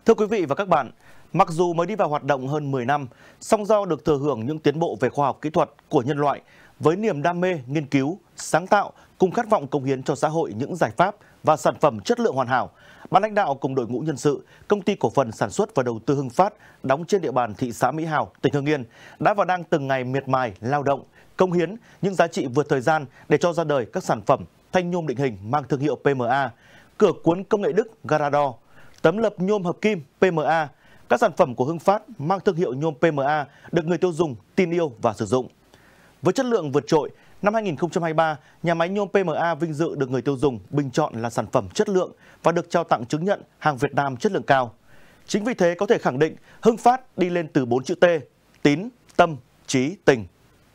Thưa quý vị và các bạn, mặc dù mới đi vào hoạt động hơn 10 năm, song do được thừa hưởng những tiến bộ về khoa học kỹ thuật của nhân loại, với niềm đam mê, nghiên cứu, sáng tạo cùng khát vọng cống hiến cho xã hội những giải pháp và sản phẩm chất lượng hoàn hảo, ban lãnh đạo cùng đội ngũ nhân sự, Công ty Cổ phần Sản xuất và Đầu tư Hưng Phát đóng trên địa bàn thị xã Mỹ Hào, tỉnh Hưng Yên đã và đang từng ngày miệt mài lao động, cống hiến những giá trị vượt thời gian để cho ra đời các sản phẩm thanh nhôm định hình mang thương hiệu PMA, cửa cuốn công nghệ Đức Garador, tấm lập nhôm hợp kim PMA. Các sản phẩm của Hưng Phát mang thương hiệu nhôm PMA được người tiêu dùng tin yêu và sử dụng. Với chất lượng vượt trội, năm 2023, nhà máy nhôm PMA vinh dự được người tiêu dùng bình chọn là sản phẩm chất lượng và được trao tặng chứng nhận hàng Việt Nam chất lượng cao. Chính vì thế có thể khẳng định Hưng Phát đi lên từ 4 chữ T: tín, tâm, trí, tình.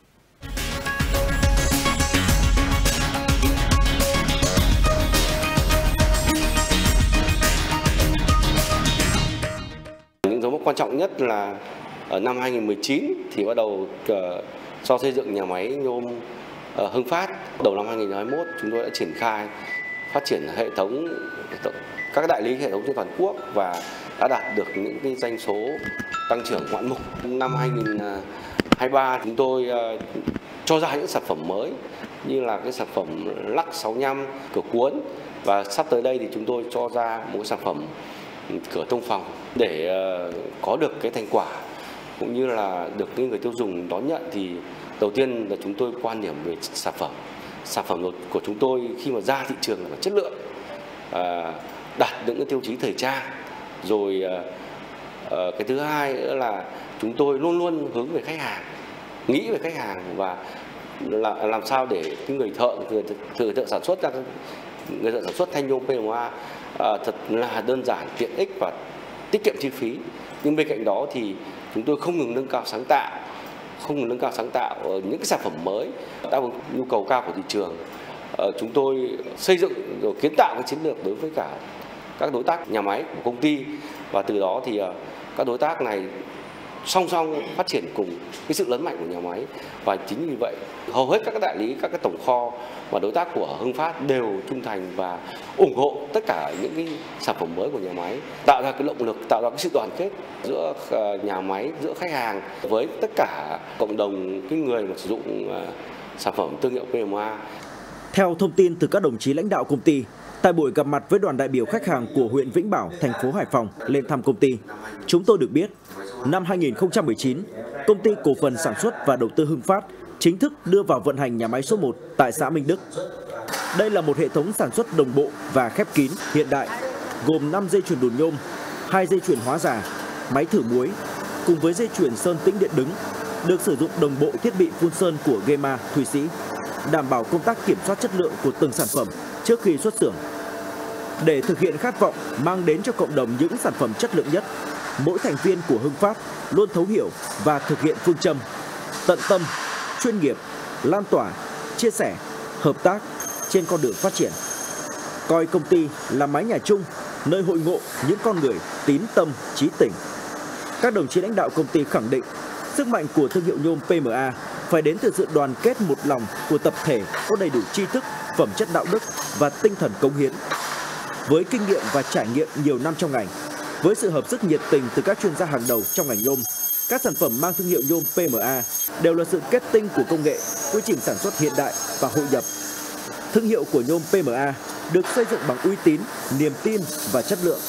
Những dấu mốc quan trọng nhất là ở năm 2019 thì bắt đầu cho xây dựng nhà máy nhôm Hưng Phát. Đầu năm 2021 chúng tôi đã triển khai phát triển hệ thống các đại lý hệ thống trên toàn quốc và đã đạt được những cái doanh số tăng trưởng ngoạn mục. Năm 2023 chúng tôi cho ra những sản phẩm mới như là cái sản phẩm lắc 65 cửa cuốn, và sắp tới đây thì chúng tôi cho ra một sản phẩm cửa thông phòng. Để có được cái thành quả cũng như là được cái người tiêu dùng đón nhận thì đầu tiên là chúng tôi quan điểm về sản phẩm của chúng tôi khi mà ra thị trường là chất lượng, đạt những cái tiêu chí thời trang. Rồi cái thứ hai nữa là chúng tôi luôn luôn hướng về khách hàng, nghĩ về khách hàng và làm sao để cái người thợ sản xuất thanh nhôm PMA thật là đơn giản, tiện ích và tiết kiệm chi phí. Nhưng bên cạnh đó thì chúng tôi không ngừng nâng cao sáng tạo ở những cái sản phẩm mới đáp ứng nhu cầu cao của thị trường. Chúng tôi xây dựng rồi kiến tạo cái chiến lược đối với cả các đối tác nhà máy của công ty, và từ đó thì các đối tác này song song phát triển cùng cái sự lớn mạnh của nhà máy. Và chính vì vậy hầu hết các đại lý, các cái tổng kho và đối tác của Hưng Phát đều trung thành và ủng hộ tất cả những cái sản phẩm mới của nhà máy, tạo ra cái động lực, tạo ra cái sự đoàn kết giữa nhà máy, giữa khách hàng với tất cả cộng đồng cái người mà sử dụng sản phẩm thương hiệu PMA. Theo thông tin từ các đồng chí lãnh đạo công ty, tại buổi gặp mặt với đoàn đại biểu khách hàng của huyện Vĩnh Bảo, thành phố Hải Phòng lên thăm công ty, chúng tôi được biết, năm 2019, Công ty Cổ phần Sản xuất và Đầu tư Hưng Phát chính thức đưa vào vận hành nhà máy số 1 tại xã Minh Đức. Đây là một hệ thống sản xuất đồng bộ và khép kín hiện đại, gồm 5 dây chuyền đùn nhôm, 2 dây chuyền hóa già, máy thử muối, cùng với dây chuyền sơn tĩnh điện đứng, được sử dụng đồng bộ thiết bị phun sơn của Gema, Thụy Sĩ, đảm bảo công tác kiểm soát chất lượng của từng sản phẩm trước khi xuất xưởng. Để thực hiện khát vọng mang đến cho cộng đồng những sản phẩm chất lượng nhất, mỗi thành viên của Hưng Phát luôn thấu hiểu và thực hiện phương châm tận tâm, chuyên nghiệp, lan tỏa, chia sẻ, hợp tác trên con đường phát triển. Coi công ty là mái nhà chung, nơi hội ngộ những con người tín tâm, chí tình. Các đồng chí lãnh đạo công ty khẳng định sức mạnh của thương hiệu nhôm PMA phải đến từ sự đoàn kết một lòng của tập thể có đầy đủ tri thức, phẩm chất đạo đức và tinh thần cống hiến. Với kinh nghiệm và trải nghiệm nhiều năm trong ngành, với sự hợp sức nhiệt tình từ các chuyên gia hàng đầu trong ngành nhôm, các sản phẩm mang thương hiệu nhôm PMA đều là sự kết tinh của công nghệ, quy trình sản xuất hiện đại và hội nhập. Thương hiệu của nhôm PMA được xây dựng bằng uy tín, niềm tin và chất lượng.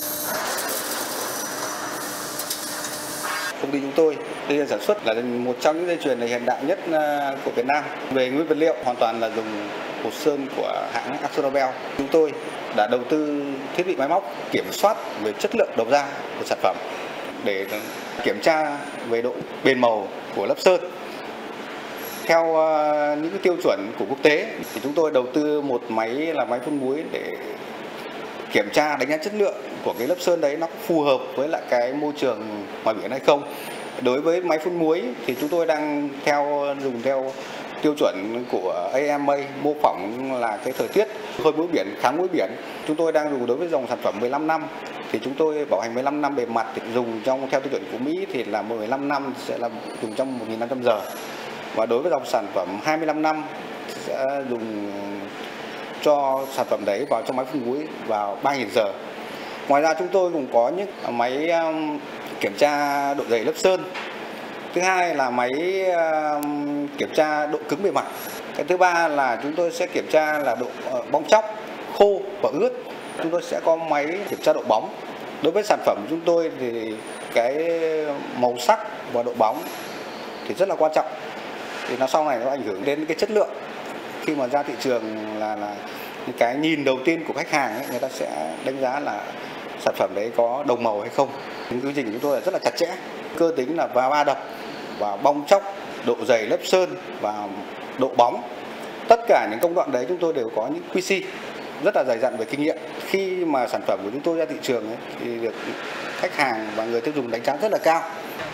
Công ty chúng tôi, dây chuyền sản xuất là một trong những dây chuyền hiện đại nhất của Việt Nam. Về nguyên vật liệu hoàn toàn là dùng bột sơn của hãng AkzoNobel. Chúng tôi đã đầu tư thiết bị máy móc kiểm soát về chất lượng đầu ra của sản phẩm để kiểm tra về độ bền màu của lớp sơn. Theo những cái tiêu chuẩn của quốc tế thì chúng tôi đầu tư một máy là máy phun muối để kiểm tra đánh giá chất lượng của cái lớp sơn đấy nó phù hợp với lại cái môi trường ngoài biển hay không. Đối với máy phun muối thì chúng tôi đang dùng theo tiêu chuẩn của AMA, mô phỏng là cái thời tiết hơi muối biển, kháng muối biển. Chúng tôi đang dùng đối với dòng sản phẩm 15 năm thì chúng tôi bảo hành 15 năm bề mặt thì dùng theo tiêu chuẩn của Mỹ thì là 15 năm sẽ là dùng trong 1.500 giờ. Và đối với dòng sản phẩm 25 năm sẽ dùng cho sản phẩm đấy vào trong máy phun muối vào 3.000 giờ. Ngoài ra chúng tôi cũng có những máy kiểm tra độ dày lớp sơn. Thứ hai là máy kiểm tra độ cứng bề mặt. Cái thứ ba là chúng tôi sẽ kiểm tra là độ bong tróc, khô và ướt. Chúng tôi sẽ có máy kiểm tra độ bóng. Đối với sản phẩm của chúng tôi thì cái màu sắc và độ bóng thì rất là quan trọng. Thì nó sau này nó ảnh hưởng đến cái chất lượng. Khi mà ra thị trường là cái nhìn đầu tiên của khách hàng ấy, người ta sẽ đánh giá là sản phẩm đấy có đồng màu hay không. Quy trình của chúng tôi là rất là chặt chẽ. Cơ tính là va đập và bong tróc, độ dày lớp sơn và độ bóng. Tất cả những công đoạn đấy chúng tôi đều có những QC rất là dày dặn về kinh nghiệm. Khi mà sản phẩm của chúng tôi ra thị trường ấy, thì được khách hàng và người tiêu dùng đánh giá rất là cao.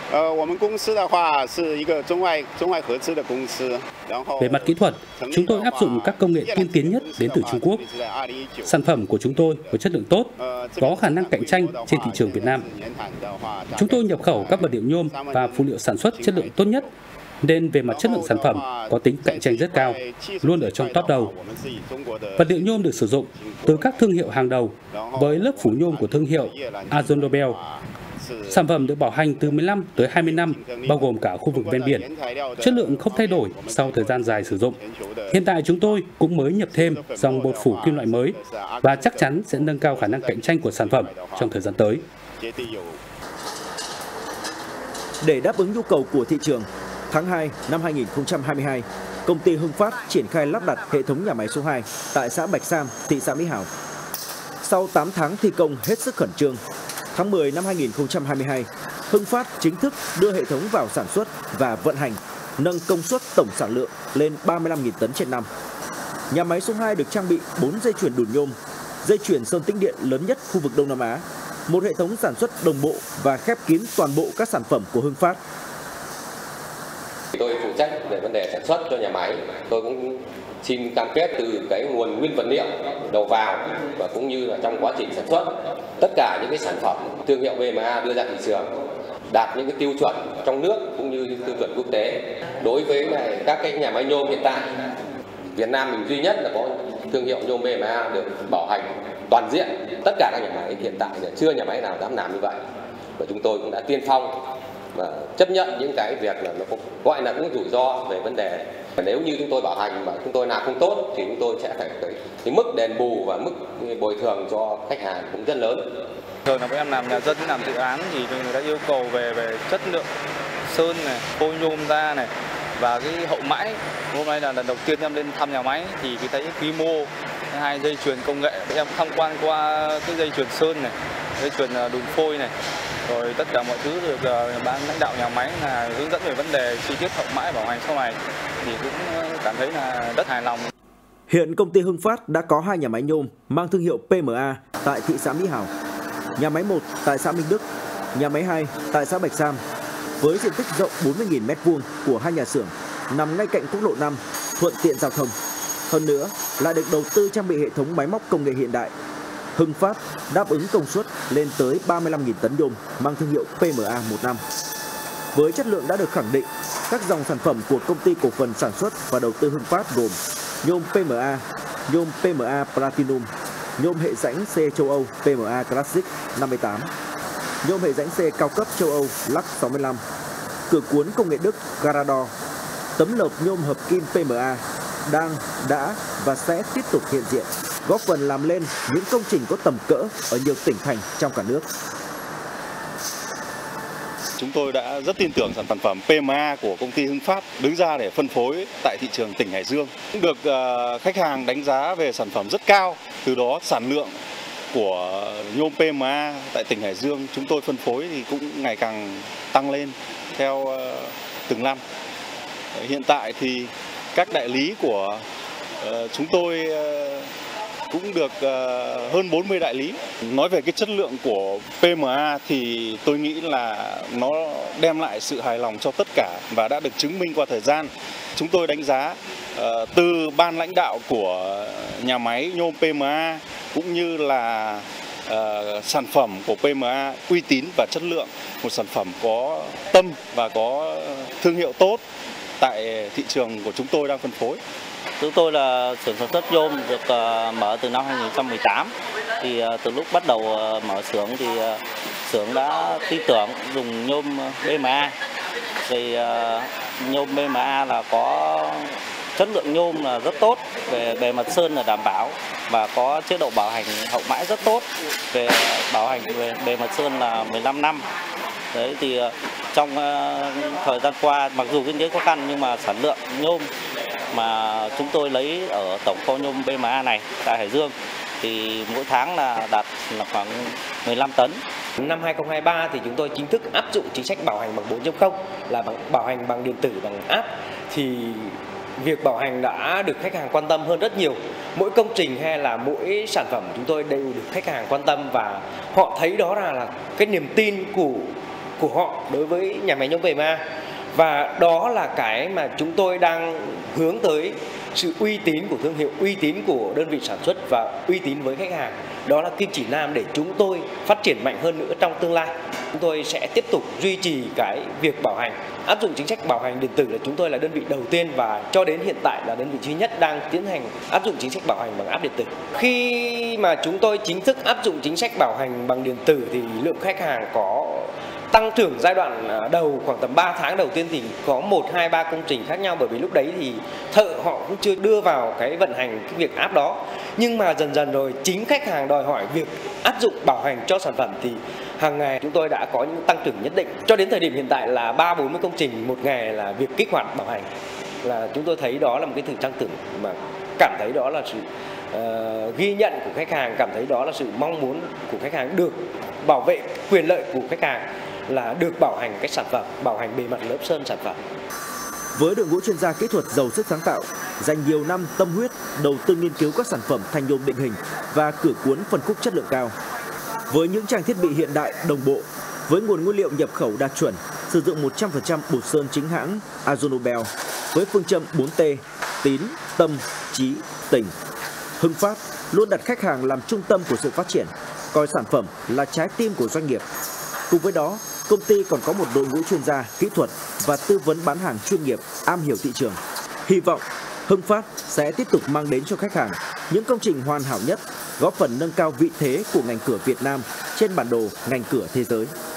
Về mặt kỹ thuật, chúng tôi áp dụng các công nghệ tiên tiến nhất đến từ Trung Quốc. Sản phẩm của chúng tôi có chất lượng tốt, có khả năng cạnh tranh trên thị trường Việt Nam. Chúng tôi nhập khẩu các vật liệu nhôm và phụ liệu sản xuất chất lượng tốt nhất, nên về mặt chất lượng sản phẩm có tính cạnh tranh rất cao, luôn ở trong top đầu. Vật liệu nhôm được sử dụng từ các thương hiệu hàng đầu với lớp phủ nhôm của thương hiệu AkzoNobel. Sản phẩm được bảo hành từ 15 tới 20 năm, bao gồm cả khu vực ven biển. Chất lượng không thay đổi sau thời gian dài sử dụng. Hiện tại chúng tôi cũng mới nhập thêm dòng bột phủ kim loại mới và chắc chắn sẽ nâng cao khả năng cạnh tranh của sản phẩm trong thời gian tới. Để đáp ứng nhu cầu của thị trường, tháng 2 năm 2022, công ty Hưng Phát triển khai lắp đặt hệ thống nhà máy số 2 tại xã Bạch Sam, thị xã Mỹ Hào. Sau 8 tháng thi công hết sức khẩn trương, tháng 10 năm 2022, Hưng Phát chính thức đưa hệ thống vào sản xuất và vận hành, nâng công suất tổng sản lượng lên 35.000 tấn trên năm. Nhà máy số 2 được trang bị 4 dây chuyền đùn nhôm, dây chuyền sơn tĩnh điện lớn nhất khu vực Đông Nam Á, một hệ thống sản xuất đồng bộ và khép kín toàn bộ các sản phẩm của Hưng Phát. Tôi phụ trách về vấn đề sản xuất cho nhà máy. Tôi cũng xin cam kết từ cái nguồn nguyên vật liệu đầu vào và cũng như là trong quá trình sản xuất, tất cả những cái sản phẩm thương hiệu BMA đưa ra thị trường đạt những cái tiêu chuẩn trong nước cũng như tiêu chuẩn quốc tế. Đối với các cái nhà máy nhôm hiện tại, Việt Nam mình duy nhất là có thương hiệu nhôm BMA được bảo hành toàn diện. Tất cả các nhà máy hiện tại thì chưa nhà máy nào dám làm như vậy, và chúng tôi cũng đã tiên phong và chấp nhận những cái việc là nó gọi là cũng rủi ro về vấn đề. Nếu như chúng tôi bảo hành mà chúng tôi làm không tốt thì chúng tôi sẽ phải cái mức đền bù và mức bồi thường cho khách hàng cũng rất lớn. Thường là bọn em làm nhà dân, làm dự án thì người ta yêu cầu về chất lượng sơn này, phôi nhôm da này và cái hậu mãi. Hôm nay là lần đầu tiên em lên thăm nhà máy thì thấy quy mô, hai dây chuyền công nghệ. Em tham quan qua cái dây chuyền sơn này, dây chuyền đùn phôi này, rồi tất cả mọi thứ được ban lãnh đạo nhà máy là hướng dẫn về vấn đề chi tiết hậu mãi bảo hành sau này thì cũng cảm thấy là rất hài lòng. Hiện công ty Hưng Phát đã có 2 nhà máy nhôm mang thương hiệu PMA tại thị xã Mỹ Hào, nhà máy 1 tại xã Minh Đức, nhà máy 2 tại xã Bạch Sam, với diện tích rộng 40.000 m² của 2 nhà xưởng nằm ngay cạnh quốc lộ 5, thuận tiện giao thông. Hơn nữa, lại được đầu tư trang bị hệ thống máy móc công nghệ hiện đại. Hưng Phát đáp ứng công suất lên tới 35.000 tấn nhôm mang thương hiệu PMA một năm. Với chất lượng đã được khẳng định, các dòng sản phẩm của công ty cổ phần sản xuất và đầu tư Hưng Phát gồm nhôm PMA Platinum, nhôm hệ rãnh C châu Âu PMA Classic 58, nhôm hệ rãnh C cao cấp châu Âu Lux 65, cửa cuốn công nghệ Đức Garador, tấm lợp nhôm hợp kim PMA đang, đã và sẽ tiếp tục hiện diện, góp phần làm lên những công trình có tầm cỡ ở nhiều tỉnh thành trong cả nước. Chúng tôi đã rất tin tưởng sản phẩm PMA của công ty Hưng Phát đứng ra để phân phối tại thị trường tỉnh Hải Dương. Được khách hàng đánh giá về sản phẩm rất cao, từ đó sản lượng của nhôm PMA tại tỉnh Hải Dương chúng tôi phân phối thì cũng ngày càng tăng lên theo từng năm. Hiện tại thì các đại lý của chúng tôi cũng được hơn 40 đại lý. Nói về cái chất lượng của PMA thì tôi nghĩ là nó đem lại sự hài lòng cho tất cả và đã được chứng minh qua thời gian. Chúng tôi đánh giá từ ban lãnh đạo của nhà máy nhôm PMA cũng như là sản phẩm của PMA uy tín và chất lượng, một sản phẩm có tâm và có thương hiệu tốt tại thị trường của chúng tôi đang phân phối. Chúng tôi là xưởng sản xuất nhôm được mở từ năm 2018. thì từ lúc bắt đầu mở xưởng thì xưởng đã tin tưởng dùng nhôm BMA. Thì nhôm BMA là có chất lượng nhôm là rất tốt, về bề mặt sơn là đảm bảo và có chế độ bảo hành hậu mãi rất tốt. Về bảo hành về bề mặt sơn là 15 năm. Đấy thì trong thời gian qua mặc dù kinh tế khó khăn nhưng mà sản lượng nhôm mà chúng tôi lấy ở tổng kho nhôm BMA này tại Hải Dương thì mỗi tháng là đạt là khoảng 15 tấn. Năm 2023 thì chúng tôi chính thức áp dụng chính sách bảo hành bằng 4.0 là bảo hành bằng điện tử, bằng app. Thì việc bảo hành đã được khách hàng quan tâm hơn rất nhiều. Mỗi công trình hay là mỗi sản phẩm chúng tôi đều được khách hàng quan tâm và họ thấy đó là cái niềm tin của họ đối với nhà máy nhôm BMA. Và đó là cái mà chúng tôi đang hướng tới, sự uy tín của thương hiệu, uy tín của đơn vị sản xuất và uy tín với khách hàng. Đó là kim chỉ nam để chúng tôi phát triển mạnh hơn nữa trong tương lai. Chúng tôi sẽ tiếp tục duy trì cái việc bảo hành, áp dụng chính sách bảo hành điện tử là chúng tôi là đơn vị đầu tiên và cho đến hiện tại là đơn vị duy nhất đang tiến hành áp dụng chính sách bảo hành bằng app điện tử. Khi mà chúng tôi chính thức áp dụng chính sách bảo hành bằng điện tử thì lượng khách hàng có tăng trưởng giai đoạn đầu khoảng tầm 3 tháng đầu tiên thì có 1, 2, 3 công trình khác nhau, bởi vì lúc đấy thì thợ họ cũng chưa đưa vào cái vận hành cái việc app đó. Nhưng mà dần dần rồi chính khách hàng đòi hỏi việc áp dụng bảo hành cho sản phẩm thì hàng ngày chúng tôi đã có những tăng trưởng nhất định. Cho đến thời điểm hiện tại là 30-40 công trình một ngày là việc kích hoạt bảo hành. Là chúng tôi thấy đó là một cái sự tăng trưởng mà cảm thấy đó là sự ghi nhận của khách hàng, cảm thấy đó là sự mong muốn của khách hàng được bảo vệ quyền lợi của khách hàng là được bảo hành cái sản phẩm, bảo hành bề mặt lớp sơn sản phẩm. Với đội ngũ chuyên gia kỹ thuật giàu sức sáng tạo, dành nhiều năm tâm huyết đầu tư nghiên cứu các sản phẩm thanh nhôm định hình và cửa cuốn phân khúc chất lượng cao. Với những trang thiết bị hiện đại đồng bộ, với nguồn nguyên liệu nhập khẩu đạt chuẩn, sử dụng 100% bột sơn chính hãng AkzoNobel, với phương châm 4T: tín, tâm, trí, tình, Hưng Phát luôn đặt khách hàng làm trung tâm của sự phát triển, coi sản phẩm là trái tim của doanh nghiệp. Cùng với đó, công ty còn có một đội ngũ chuyên gia, kỹ thuật và tư vấn bán hàng chuyên nghiệp, am hiểu thị trường. Hy vọng Hưng Phát sẽ tiếp tục mang đến cho khách hàng những công trình hoàn hảo nhất, góp phần nâng cao vị thế của ngành cửa Việt Nam trên bản đồ ngành cửa thế giới.